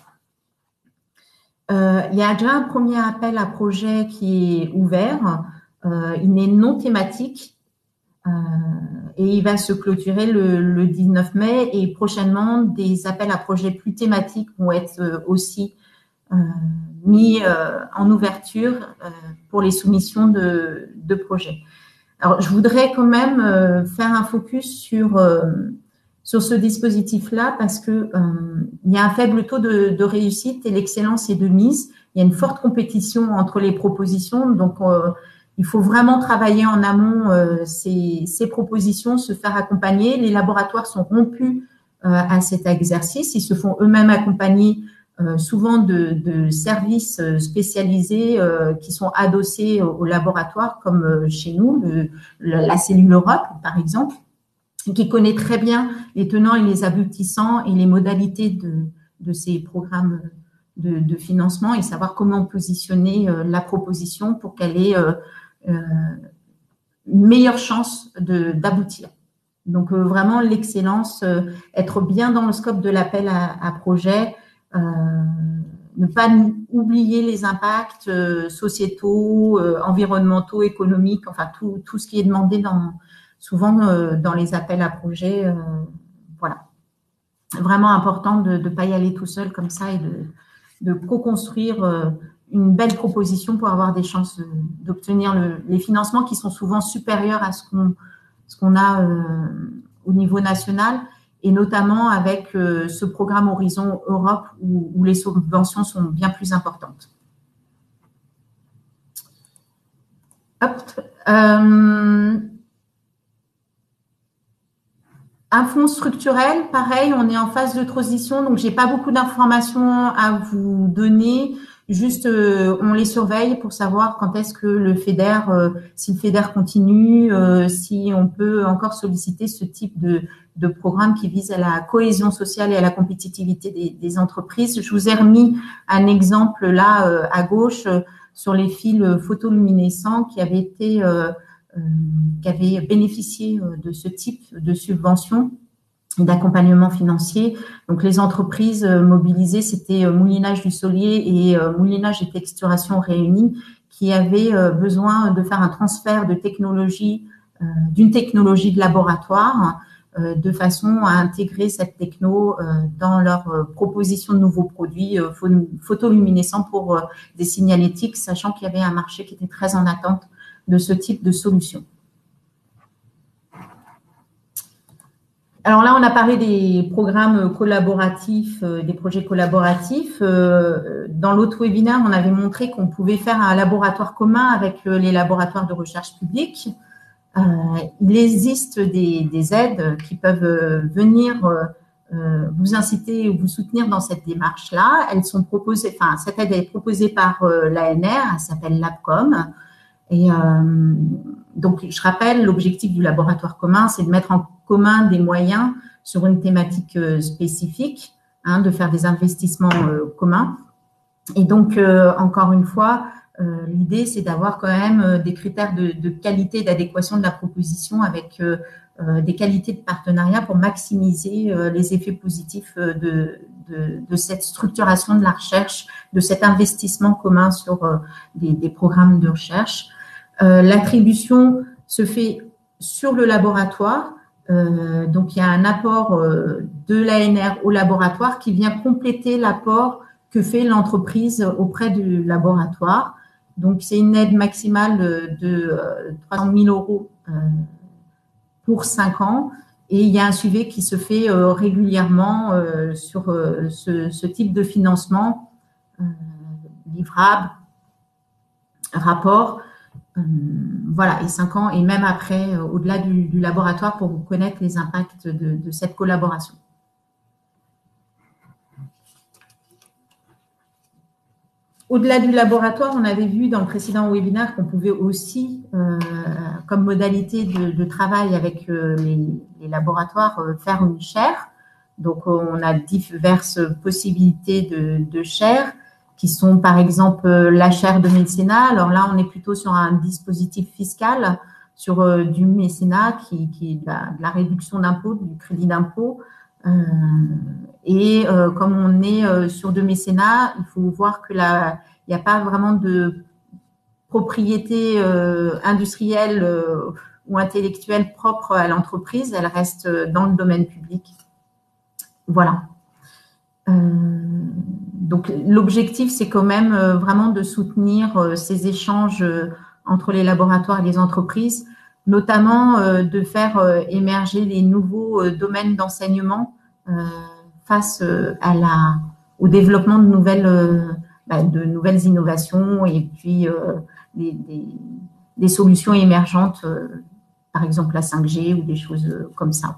Euh, il y a déjà un premier appel à projet qui est ouvert. Euh, il est non thématique. Euh, et il va se clôturer le, le dix-neuf mai et prochainement des appels à projets plus thématiques vont être aussi euh, mis euh, en ouverture euh, pour les soumissions de, de projets. Alors, je voudrais quand même euh, faire un focus sur euh, sur ce dispositif-là parce que euh, il y a un faible taux de, de réussite et l'excellence est de mise. Il y a une forte compétition entre les propositions, donc euh, il faut vraiment travailler en amont euh, ces, ces propositions, se faire accompagner. Les laboratoires sont rompus euh, à cet exercice. Ils se font eux-mêmes accompagner euh, souvent de, de services spécialisés euh, qui sont adossés au, au laboratoire, comme euh, chez nous, le, le, la cellule Europe, par exemple, qui connaît très bien les tenants et les aboutissants et les modalités de, de ces programmes de, de financement et savoir comment positionner euh, la proposition pour qu'elle ait euh, Euh, une meilleure chance de, d'aboutir. Donc, euh, vraiment, l'excellence, euh, être bien dans le scope de l'appel à, à projet, euh, ne pas oublier les impacts euh, sociétaux, euh, environnementaux, économiques, enfin, tout, tout ce qui est demandé dans, souvent euh, dans les appels à projet. Euh, voilà. Vraiment important de ne pas y aller tout seul comme ça et de, de co-construire euh, une belle proposition pour avoir des chances d'obtenir le, les financements qui sont souvent supérieurs à ce qu'on ce qu'on a euh, au niveau national et notamment avec euh, ce programme Horizon Europe où, où les subventions sont bien plus importantes. Hop. Euh, un fonds structurel, pareil, on est en phase de transition, donc j'ai pas beaucoup d'informations à vous donner. Juste, euh, on les surveille pour savoir quand est-ce que le FEDER, euh, si le FEDER continue, euh, si on peut encore solliciter ce type de, de programme qui vise à la cohésion sociale et à la compétitivité des, des entreprises. Je vous ai remis un exemple là euh, à gauche euh, sur les fils photoluminescents qui avaient été, euh, euh, qui avaient bénéficié euh, de ce type de subvention d'accompagnement financier. Donc, les entreprises mobilisées, c'était Moulinage du Solier et Moulinage et Texturation réunis qui avaient besoin de faire un transfert de technologie, d'une technologie de laboratoire, de façon à intégrer cette techno dans leur proposition de nouveaux produits photoluminescents pour des signalétiques, sachant qu'il y avait un marché qui était très en attente de ce type de solution. Alors là, on a parlé des programmes collaboratifs, euh, des projets collaboratifs. Euh, dans l'autre webinaire, on avait montré qu'on pouvait faire un laboratoire commun avec euh, les laboratoires de recherche publique. Euh, il existe des, des aides qui peuvent euh, venir euh, vous inciter ou vous soutenir dans cette démarche-là. Elles sont proposées, enfin, cette aide est proposée par euh, l'A N R, elle s'appelle LabCom. Et euh, donc, je rappelle, l'objectif du laboratoire commun, c'est de mettre en commun des moyens sur une thématique euh, spécifique, hein, de faire des investissements euh, communs. Et donc, euh, encore une fois, euh, l'idée, c'est d'avoir quand même euh, des critères de, de qualité, d'adéquation de la proposition avec euh, euh, des qualités de partenariat pour maximiser euh, les effets positifs euh, de, de, de cette structuration de la recherche, de cet investissement commun sur euh, des, des programmes de recherche. Euh, l'attribution se fait sur le laboratoire. Euh, donc, il y a un apport euh, de l'A N R au laboratoire qui vient compléter l'apport que fait l'entreprise auprès du laboratoire. Donc, c'est une aide maximale de euh, trois cent mille euros euh, pour cinq ans. et il y a un suivi qui se fait euh, régulièrement euh, sur euh, ce, ce type de financement, euh, livrable, rapport, euh, voilà, et cinq ans, et même après, euh, au-delà du, du laboratoire, pour connaître les impacts de, de cette collaboration. Au-delà du laboratoire, on avait vu dans le précédent webinaire qu'on pouvait aussi, euh, comme modalité de, de travail avec euh, les, les laboratoires, euh, faire une chaire. Donc, on a diverses possibilités de, de chaires qui sont, par exemple, la chaire de mécénat. Alors là, on est plutôt sur un dispositif fiscal, sur euh, du mécénat qui, qui est de la, de la réduction d'impôt, du crédit d'impôt. Euh, et euh, comme on est euh, sur de mécénat, il faut voir que la, il n'y a pas vraiment de propriété euh, industrielle euh, ou intellectuelle propre à l'entreprise. Elle reste dans le domaine public. Voilà. Euh, donc, l'objectif, c'est quand même euh, vraiment de soutenir euh, ces échanges euh, entre les laboratoires et les entreprises, notamment euh, de faire euh, émerger les nouveaux euh, domaines d'enseignement euh, face euh, à la, au développement de nouvelles, euh, bah, de nouvelles innovations et puis euh, des, des, des solutions émergentes, euh, par exemple la cinq G ou des choses euh, comme ça.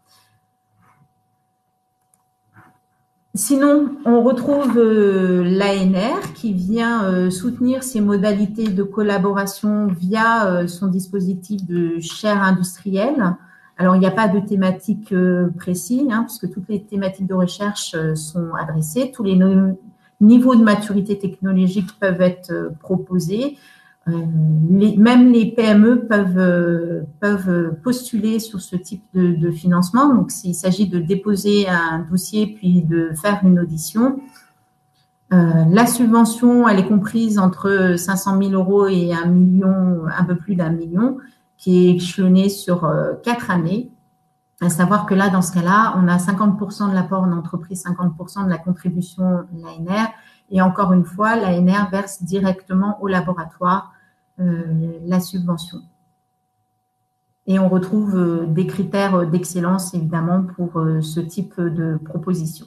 Sinon, on retrouve euh, l'A N R qui vient euh, soutenir ces modalités de collaboration via euh, son dispositif de chaire industrielle. Alors, il n'y a pas de thématique euh, précise, hein, puisque toutes les thématiques de recherche euh, sont adressées. Tous les no niveaux de maturité technologique peuvent être euh, proposés. Euh, les, même les P M E peuvent, euh, peuvent postuler sur ce type de, de financement. Donc, s'il s'agit de déposer un dossier puis de faire une audition, euh, la subvention, elle est comprise entre cinq cent mille euros et un million, un peu plus d'un million, qui est échelonnée sur euh, quatre années. À savoir que là, dans ce cas-là, on a cinquante pour cent de l'apport en entreprise, cinquante pour cent de la contribution de l'A N R. Et encore une fois, l'A N R verse directement au laboratoire euh, la subvention. Et on retrouve euh, des critères d'excellence, évidemment, pour euh, ce type de proposition.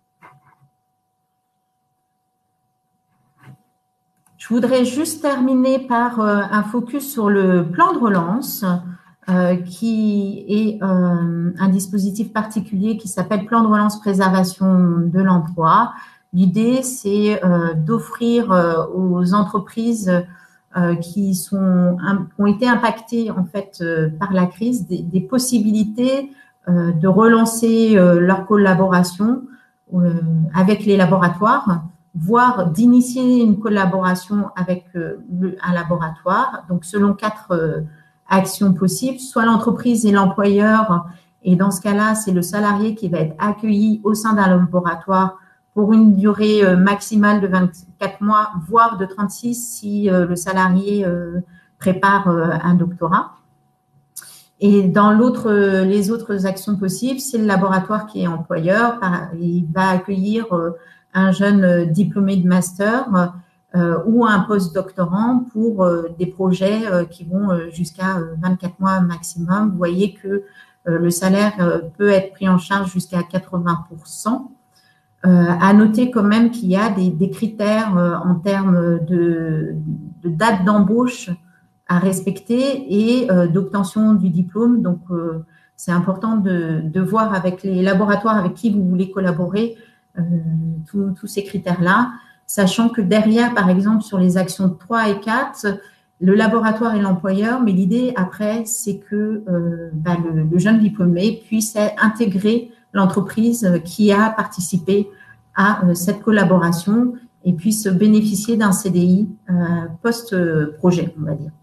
Je voudrais juste terminer par euh, un focus sur le plan de relance, euh, qui est euh, un dispositif particulier qui s'appelle Plan de relance préservation de l'emploi. L'idée, c'est euh, d'offrir euh, aux entreprises euh, qui, sont, qui ont été impactées en fait, euh, par la crise des, des possibilités euh, de relancer euh, leur collaboration euh, avec les laboratoires, voire d'initier une collaboration avec euh, le, un laboratoire, donc selon quatre euh, actions possibles, soit l'entreprise et l'employeur, et dans ce cas-là, c'est le salarié qui va être accueilli au sein d'un laboratoire pour une durée euh, maximale de vingt-quatre mois, voire de trente-six si euh, le salarié euh, prépare euh, un doctorat. Et dans l'autre, euh, les autres actions possibles, c'est le laboratoire qui est employeur, il va accueillir euh, un jeune diplômé de master euh, ou un post-doctorant pour euh, des projets euh, qui vont euh, jusqu'à euh, vingt-quatre mois maximum. Vous voyez que euh, le salaire euh, peut être pris en charge jusqu'à quatre-vingts pour cent. Euh, à noter quand même qu'il y a des, des critères euh, en termes de, de date d'embauche à respecter et euh, d'obtention du diplôme. Donc, euh, c'est important de, de voir avec les laboratoires avec qui vous voulez collaborer euh, tous ces critères-là, sachant que derrière, par exemple, sur les actions trois et quatre, le laboratoire et l'employeur, mais l'idée après, c'est que euh, bah, le, le jeune diplômé puisse intégrer l'entreprise qui a participé à euh, cette collaboration et puisse bénéficier d'un C D I euh, post-projet, on va dire.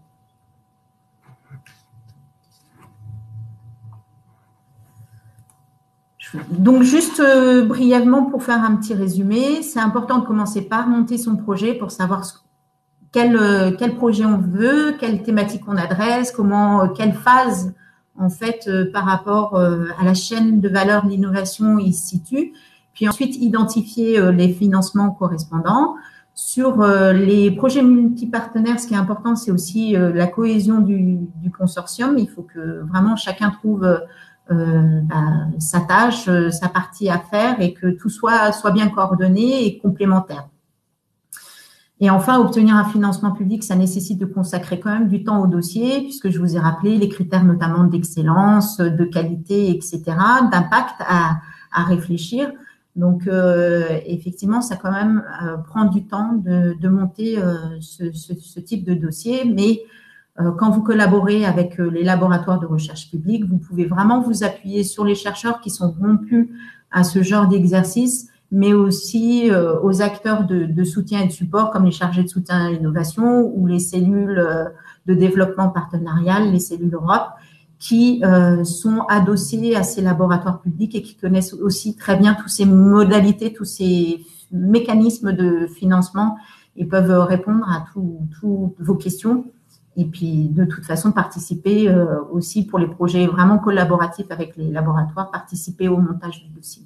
Donc, juste euh, brièvement pour faire un petit résumé, c'est important de commencer par monter son projet pour savoir ce, quel, euh, quel projet on veut, quelle thématique on adresse, comment, euh, quelle phase en fait euh, par rapport euh, à la chaîne de valeur de l'innovation il se situe. Puis ensuite, identifier euh, les financements correspondants. Sur euh, les projets multipartenaires, ce qui est important, c'est aussi euh, la cohésion du, du consortium. Il faut que vraiment chacun trouve euh, bah, sa tâche, euh, sa partie à faire et que tout soit, soit bien coordonné et complémentaire. Et enfin, obtenir un financement public, ça nécessite de consacrer quand même du temps au dossier, puisque je vous ai rappelé les critères notamment d'excellence, de qualité, et cetera, d'impact à, à réfléchir. Donc, euh, effectivement, ça quand même euh, prend du temps de, de monter euh, ce, ce, ce type de dossier, mais euh, quand vous collaborez avec euh, les laboratoires de recherche publique, vous pouvez vraiment vous appuyer sur les chercheurs qui sont rompus à ce genre d'exercice, mais aussi euh, aux acteurs de, de soutien et de support, comme les chargés de soutien à l'innovation ou les cellules euh, de développement partenarial, les cellules Europe, qui euh, sont adossés à ces laboratoires publics et qui connaissent aussi très bien toutes ces modalités, tous ces mécanismes de financement et peuvent répondre à toutes vos questions. Et puis, de toute façon, participer euh, aussi pour les projets vraiment collaboratifs avec les laboratoires, participer au montage du dossier.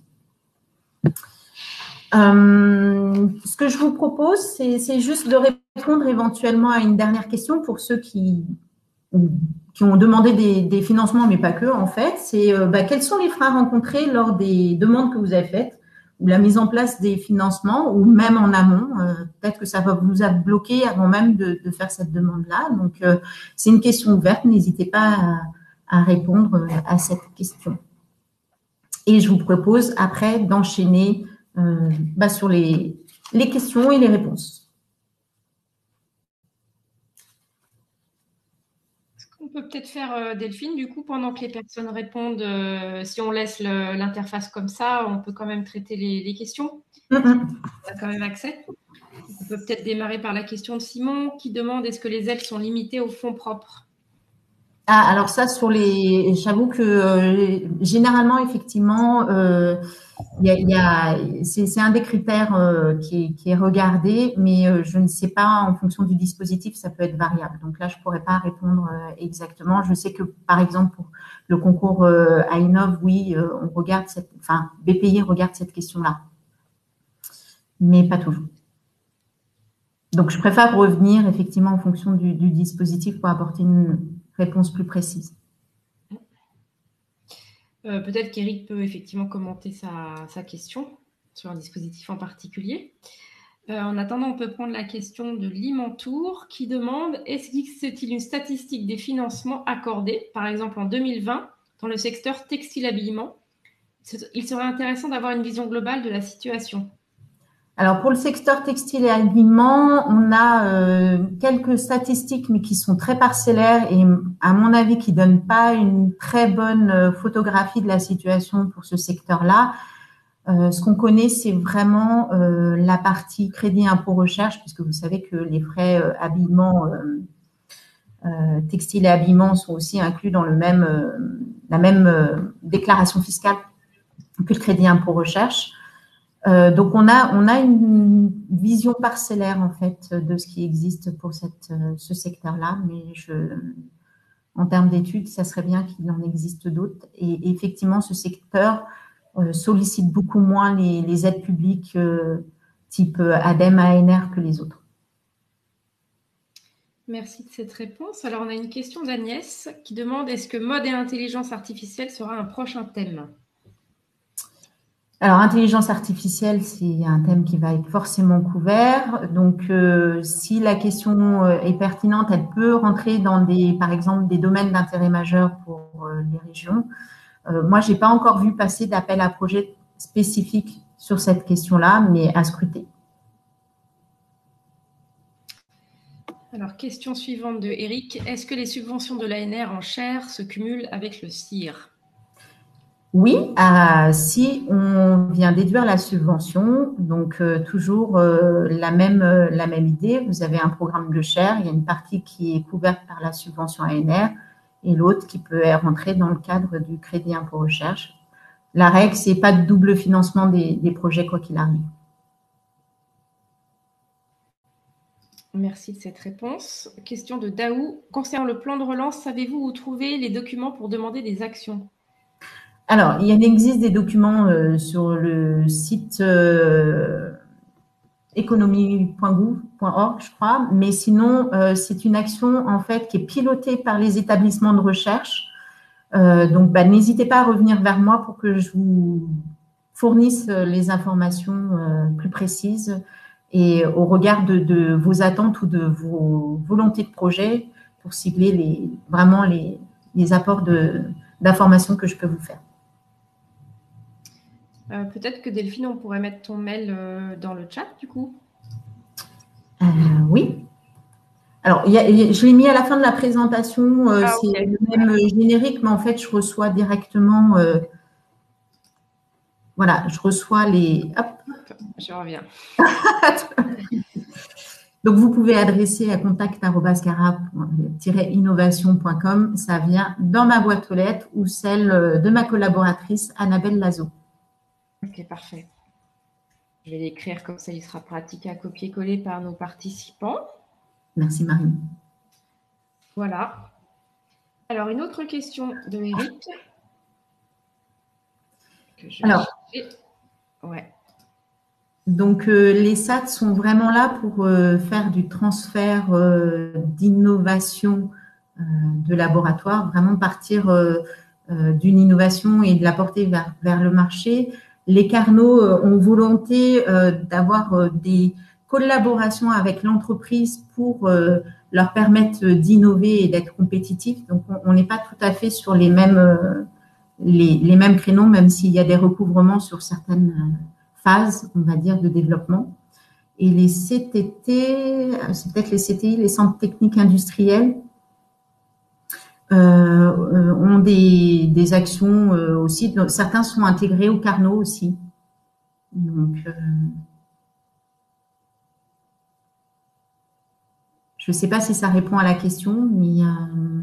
Euh, ce que je vous propose, c'est juste de répondre éventuellement à une dernière question pour ceux qui, qui ont demandé des, des financements, mais pas que, en fait. C'est euh, bah, quels sont les freins rencontrés lors des demandes que vous avez faites ou la mise en place des financements ou même en amont. Euh, Peut-être que ça va vous a bloqué avant même de, de faire cette demande-là. Donc, euh, c'est une question ouverte. N'hésitez pas à, à répondre à cette question. Et je vous propose après d'enchaîner Euh, bah, sur les, les questions et les réponses. Ce qu'on peut peut-être faire, euh, Delphine, du coup, pendant que les personnes répondent, euh, si on laisse l'interface comme ça, on peut quand même traiter les, les questions. Mm-hmm. On a quand même accès. On peut peut-être démarrer par la question de Simon qui demande est-ce que les aides sont limitées aux fonds propres? Ah, alors ça, sur les, j'avoue que euh, généralement, effectivement, euh, il y a, il y a, c'est un des critères euh, qui, est, qui est regardé, mais euh, je ne sais pas, en fonction du dispositif, ça peut être variable. Donc là, je pourrais pas répondre euh, exactement. Je sais que, par exemple, pour le concours euh, à Innov, oui, euh, on regarde cette, enfin, B P I regarde cette question-là, mais pas toujours. Donc, je préfère revenir effectivement en fonction du, du dispositif pour apporter une réponse plus précise. Euh, Peut-être qu'Éric peut effectivement commenter sa, sa question sur un dispositif en particulier. Euh, en attendant, on peut prendre la question de Limantour qui demande « Est-ce qu'il existe une statistique des financements accordés, par exemple en deux mille vingt, dans le secteur textile-habillement? Il serait intéressant d'avoir une vision globale de la situation. » Alors, pour le secteur textile et habillement, on a euh, quelques statistiques, mais qui sont très parcellaires et, à mon avis, qui donnent pas une très bonne photographie de la situation pour ce secteur-là. Euh, ce qu'on connaît, c'est vraiment euh, la partie crédit impôt recherche, puisque vous savez que les frais euh, habillement, euh, euh, textile et habillement sont aussi inclus dans le même, euh, la même euh, déclaration fiscale que le crédit impôt recherche. Euh, donc, on a, on a une vision parcellaire, en fait, de ce qui existe pour cette, ce secteur-là. Mais je, en termes d'études, ça serait bien qu'il en existe d'autres. Et effectivement, ce secteur euh, sollicite beaucoup moins les, les aides publiques euh, type ADEME, A N R que les autres. Merci de cette réponse. Alors, on a une question d'Agnès qui demande « Est-ce que mode et intelligence artificielle sera un prochain thème ?» Alors, intelligence artificielle, c'est un thème qui va être forcément couvert. Donc, euh, si la question est pertinente, elle peut rentrer dans des, par exemple, des domaines d'intérêt majeur pour euh, les régions. Euh, moi, j'ai pas encore vu passer d'appel à projet spécifique sur cette question-là, mais à scruter. Alors, question suivante de Eric. Est-ce que les subventions de l'A N R en chair se cumulent avec le C I R ? Oui, euh, si on vient déduire la subvention, donc euh, toujours euh, la même euh, la même idée. Vous avez un programme de chaire, il y a une partie qui est couverte par la subvention A N R et l'autre qui peut rentrer dans le cadre du crédit impôt recherche. La règle, c'est pas de double financement des, des projets quoi qu'il arrive. Merci de cette réponse. Question de Daou. Concernant le plan de relance, savez-vous où trouver les documents pour demander des actions ? Alors, il existe des documents euh, sur le site euh, économie point gouv point org, je crois, mais sinon, euh, c'est une action en fait qui est pilotée par les établissements de recherche Euh, donc, bah, n'hésitez pas à revenir vers moi pour que je vous fournisse les informations euh, plus précises et au regard de, de vos attentes ou de vos volontés de projet pour cibler les, vraiment les, les apports de, d'informations que je peux vous faire. Euh, peut-être que Delphine, on pourrait mettre ton mail euh, dans le chat, du coup. Euh, oui. Alors, y a, y a, je l'ai mis à la fin de la présentation. Euh, Ah, c'est okay. le même voilà. Générique, mais en fait, je reçois directement. Euh, voilà, je reçois les. Hop. Je reviens. Donc, vous pouvez adresser à contact arobase cara tiret innovation point com. Ça vient dans ma boîte aux lettres ou celle de ma collaboratrice Annabelle Lazo. Ok, parfait. Je vais l'écrire comme ça, il sera pratique à copier-coller par nos participants. Merci Marine. Voilà. Alors, une autre question de Eric. Que je Alors, ouais. Donc, euh, les S A T sont vraiment là pour euh, faire du transfert euh, d'innovation euh, de laboratoire, vraiment partir euh, euh, d'une innovation et de la porter vers, vers le marché. Les Carnot euh, ont volonté euh, d'avoir euh, des collaborations avec l'entreprise pour euh, leur permettre d'innover et d'être compétitifs. Donc, on n'est pas tout à fait sur les mêmes, euh, les, les mêmes créneaux, même s'il y a des recouvrements sur certaines euh, phase, on va dire, de développement. Et les C T T, c'est peut-être les C T I, les centres techniques industriels, euh, ont des, des actions euh, aussi. Donc, certains sont intégrés au Carnot aussi. Donc, euh, je ne sais pas si ça répond à la question, mais... Euh...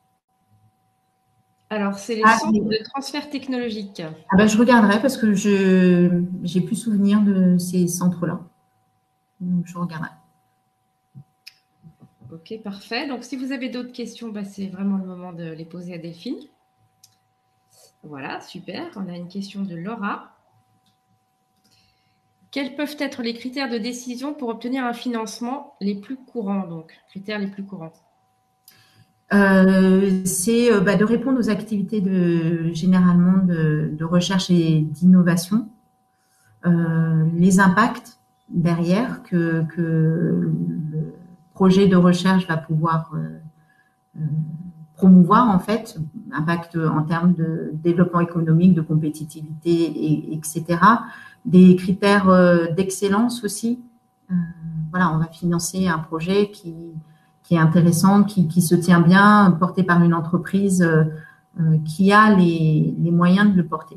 Alors, c'est les ah, centres mais... de transfert technologique. Ah ben, je regarderai parce que je n'ai plus souvenir de ces centres-là. Donc, je regarderai. Ok, parfait. Donc, si vous avez d'autres questions, bah, c'est vraiment le moment de les poser à Delphine. Voilà, super. On a une question de Laura. Quels peuvent être les critères de décision pour obtenir un financement les plus courants, donc critères les plus courants? Euh, c'est euh, bah, de répondre aux activités de généralement de, de recherche et d'innovation, euh, les impacts derrière que, que le projet de recherche va pouvoir euh, euh, promouvoir en fait, impact en termes de développement économique, de compétitivité, et, etc. Des critères euh, d'excellence aussi. Euh, voilà, on va financer un projet qui qui est intéressant, qui, qui se tient bien, porté par une entreprise euh, euh, qui a les, les moyens de le porter.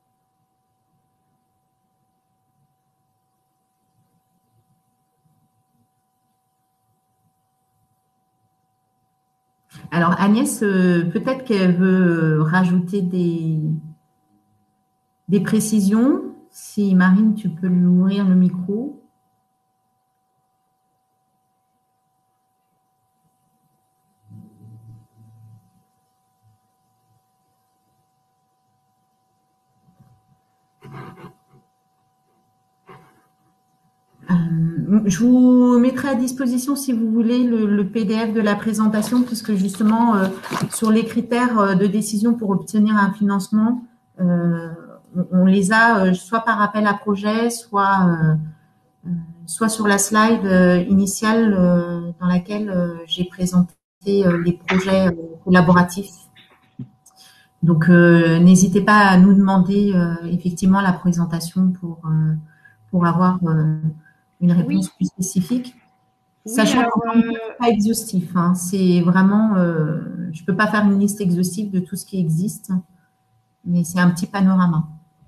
Alors Agnès, euh, peut-être qu'elle veut rajouter des, des précisions. Si Marine, tu peux lui ouvrir le micro. Euh, je vous mettrai à disposition, si vous voulez, le, le P D F de la présentation, puisque justement, euh, sur les critères de décision pour obtenir un financement, euh, on, on les a euh, soit par appel à projet, soit, euh, soit sur la slide euh, initiale euh, dans laquelle euh, j'ai présenté euh, les projets euh, collaboratifs. Donc, euh, n'hésitez pas à nous demander euh, effectivement la présentation pour, euh, pour avoir euh, une réponse oui. plus spécifique. Oui, sachant alors, que euh... c'est pas exhaustif. Hein, c'est vraiment, euh, je peux pas faire une liste exhaustive de tout ce qui existe, mais c'est un petit panorama.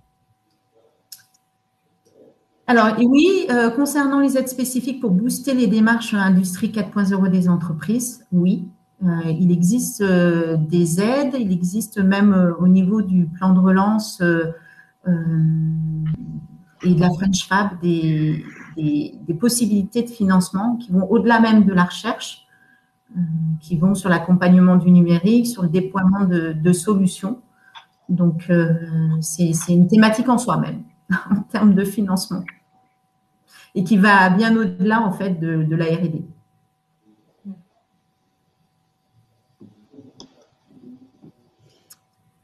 Alors oui, euh, concernant les aides spécifiques pour booster les démarches industrie quatre point zéro des entreprises, oui, euh, il existe euh, des aides, il existe même euh, au niveau du plan de relance euh, euh, et de la French Fab des, des, des possibilités de financement qui vont au-delà même de la recherche, euh, qui vont sur l'accompagnement du numérique, sur le déploiement de, de solutions. Donc, euh, c'est une thématique en soi-même, en termes de financement, et qui va bien au-delà, en fait, de, de la R et D.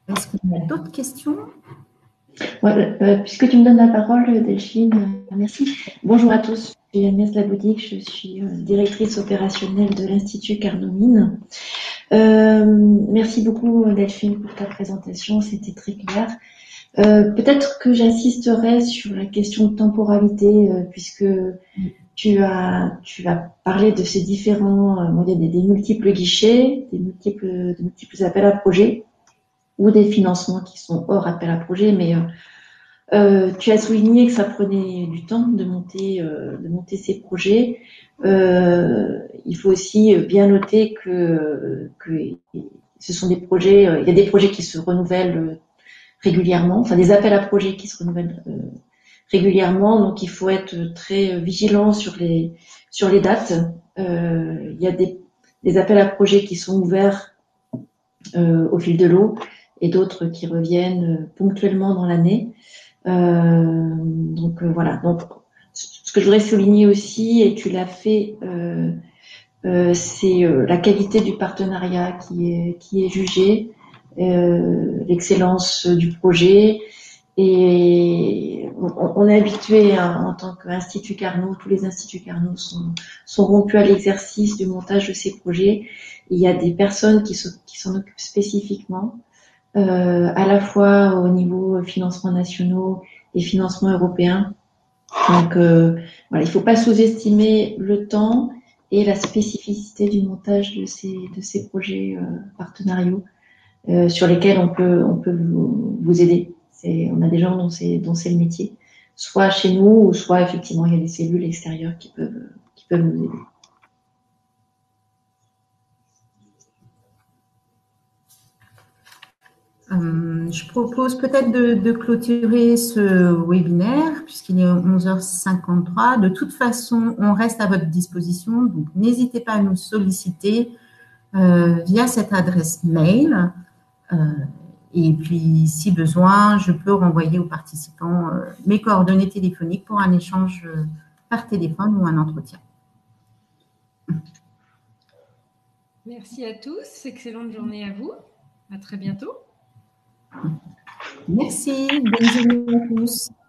Est-ce qu'il y a d'autres questions? Ouais, euh, puisque tu me donnes la parole, Delphine, euh, merci. Bonjour à tous, je suis Agnès Laboudic, je suis euh, directrice opérationnelle de l'Institut Carnot-Mines. Euh, merci beaucoup, Delphine, pour ta présentation, c'était très clair. Euh, peut-être que j'insisterai sur la question de temporalité, euh, puisque tu as, tu as parlé de ces différents, euh, bon, il y a des, des multiples guichets, des multiples, de multiples appels à projets, ou des financements qui sont hors appel à projet, mais euh, euh, tu as souligné que ça prenait du temps de monter, euh, de monter ces projets. Euh, il faut aussi bien noter que, que ce sont des projets, euh, il y a des projets qui se renouvellent régulièrement, enfin des appels à projets qui se renouvellent euh, régulièrement, donc il faut être très vigilant sur les sur les dates. Euh, il y a des, des appels à projets qui sont ouverts euh, au fil de l'eau et d'autres qui reviennent ponctuellement dans l'année. Euh, donc euh, voilà. Donc ce que je voudrais souligner aussi, et tu l'as fait, euh, euh, c'est euh, la qualité du partenariat qui est qui est jugée, euh, l'excellence du projet. Et on, on est habitué hein, en tant qu'Institut Carnot, tous les Instituts Carnot sont, sont rompus à l'exercice du montage de ces projets. Il y a des personnes qui, se, qui s'en occupent spécifiquement, euh, à la fois au niveau financements nationaux et financements européens. Donc euh, voilà, il ne faut pas sous-estimer le temps et la spécificité du montage de ces, de ces projets euh, partenariaux euh, sur lesquels on peut, on peut vous, vous aider. C'est, on a des gens dont c'est, dont c'est le métier, soit chez nous, ou soit effectivement il y a des cellules extérieures qui peuvent, qui peuvent nous aider. Euh, je propose peut-être de, de clôturer ce webinaire puisqu'il est onze heures cinquante-trois. De toute façon, on reste à votre disposition, donc n'hésitez pas à nous solliciter euh, via cette adresse mail. Euh, et puis, si besoin, je peux renvoyer aux participants euh, mes coordonnées téléphoniques pour un échange euh, par téléphone ou un entretien. Merci à tous. Excellente journée à vous. À très bientôt. Merci. Bonne journée à tous.